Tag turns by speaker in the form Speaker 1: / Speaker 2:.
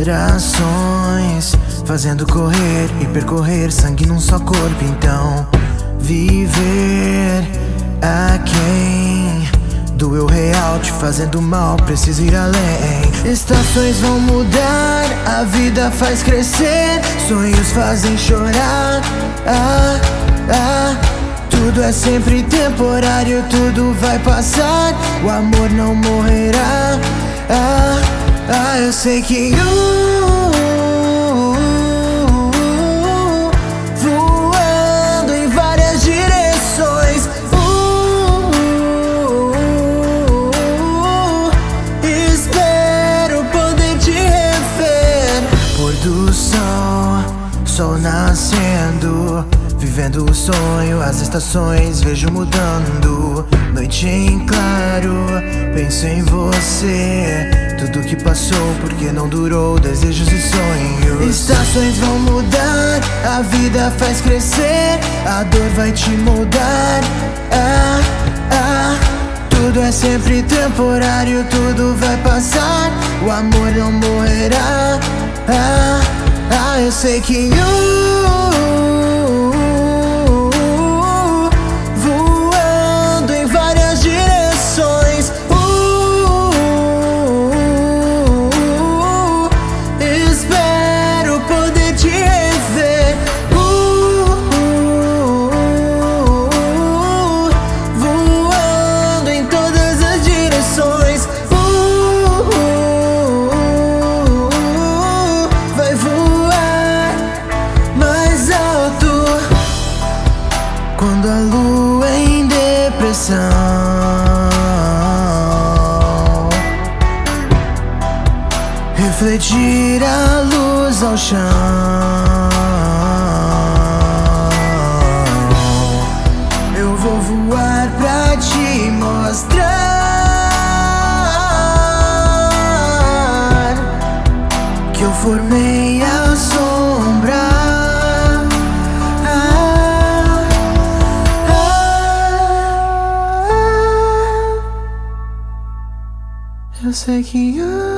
Speaker 1: gerações, fazendo correr e percorrer sangue num só corpo. Então, viver aquém do eu real te fazendo mal, preciso ir além. Estações vão mudar, a vida faz crescer, sonhos fazem chorar. Tudo é sempre temporário, tudo vai passar, o amor não morrerá. Eu sei que voando em várias direções, espero poder te rever. Pôr do sol, sol nascendo, vivendo o sonho, as estações vejo mudando. Noite em claro, penso em você, tudo que passou porque não durou, desejos e sonhos. Estações vão mudar, a vida faz crescer, a dor vai te moldar. Tudo é sempre temporário, tudo vai passar, o amor não morrerá. Eu sei que voando em várias direções, espero poder te rever. Voando em todas as direções, vai voar mais alto. Quando a lua em depressão refletir a luz ao chão, eu vou voar pra te mostrar que eu formei a sombra. Eu sei que